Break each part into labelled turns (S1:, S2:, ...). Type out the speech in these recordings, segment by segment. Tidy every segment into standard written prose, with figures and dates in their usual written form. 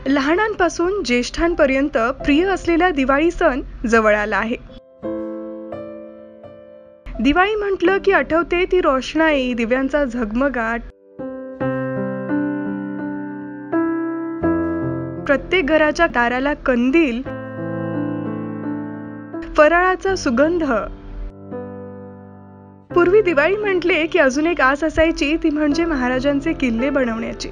S1: लहानांपासून ज्येष्ठांपर्यंत प्रिय असलेला दिवाळी सण जवळ आला आहे. दिवाळी म्हटलं की आठवते ती रोषणाई, दिव्यांचा झगमगाट. प्रत्येक घराच्या दाराला कंदील, फराळाचा सुगंध. पूर्वी दिवाळी म्हटले की अजून एक आस असायची, ती म्हणजे महाराजांचे किल्ले बनवण्याची.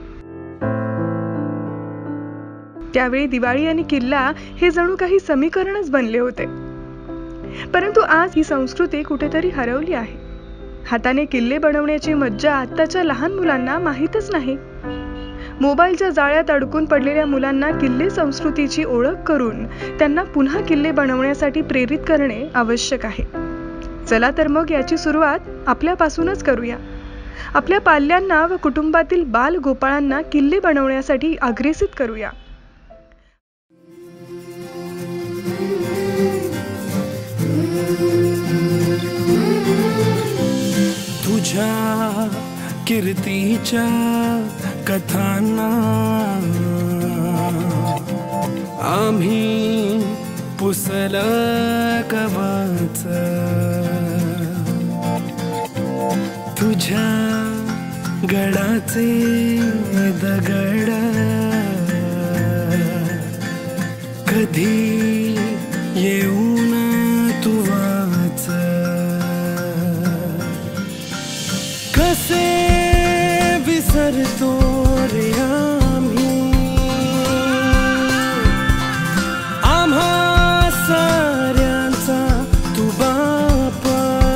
S1: त्यावेळी दिवाळी आणि किल्ला हे जणू काही समीकरणच बनले होते. परंतु आज ही संस्कृती कुठेतरी हरवली आहे. हाताने किल्ले बनवण्याची मज्जा आत्ताच्या लहान मुलांना माहीतच नाही. मोबाईलच्या जाळ्यात अडकून पडलेल्या मुलांना किल्ले संस्कृतीची ओळख करून त्यांना पुन्हा किल्ले बनवण्यासाठी प्रेरित करणे आवश्यक आहे. चला तर मग याची सुरुवात आपल्यापासूनच करूया. आपल्या पाल्यांना व कुटुंबातील बाल गोपाळांना किल्ले बनवण्यासाठी अग्रेसित करूया.
S2: तुझ्या कीर्तीच्या कथांना आम्ही पुसलं कवच. तुझ्या गडाचे दगड कधी येऊन तू वाच. कसे विसरतो रे आम्ही आम्हा साऱ्यांचा तू बाप.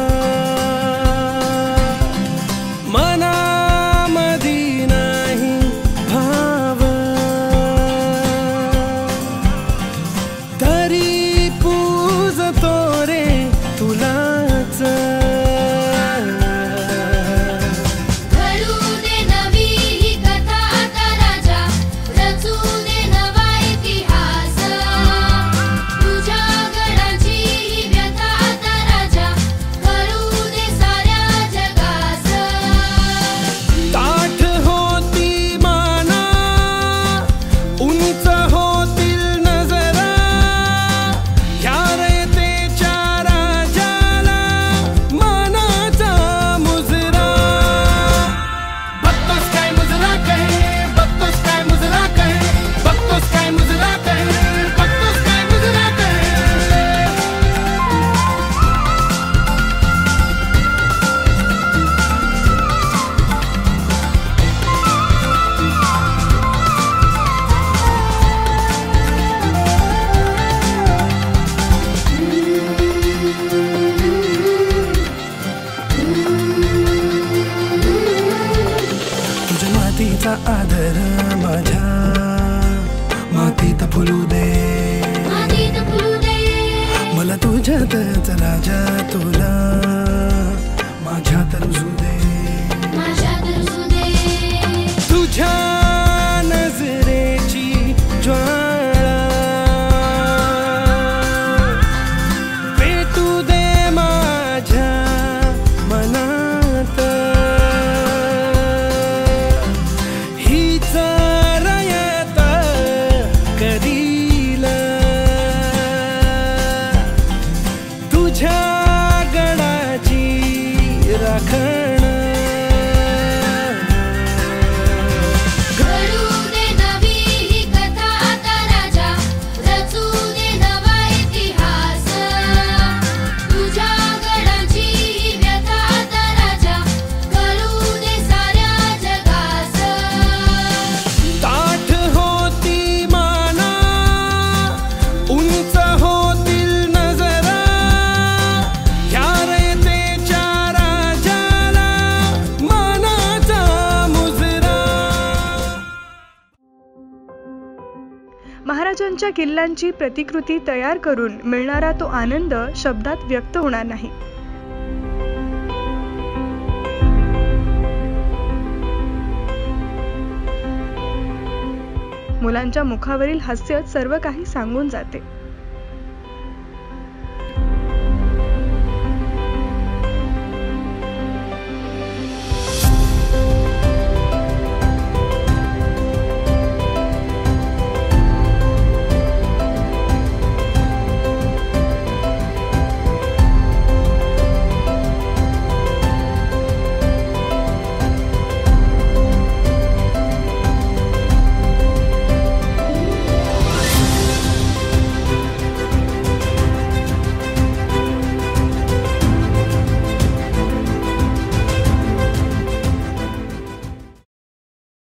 S2: मनामधी नाही भाव तरी पूजतो रे तुलाच. मातीचा आदर माझ्या मातीत फुलू दे, मला तुझ्यातच राजा तुला माझ्यात रुजू दे. तुझ्या नजरेची ज्वाळा पेटू दे माझ्या मनात.
S1: महाराजांच्या किल्ल्यांची प्रतिकृती तयार करून मिळणारा तो आनंद शब्दात व्यक्त होणार नाही. मुलांच्या मुखावरील हास्य सर्व काही सांगून जाते.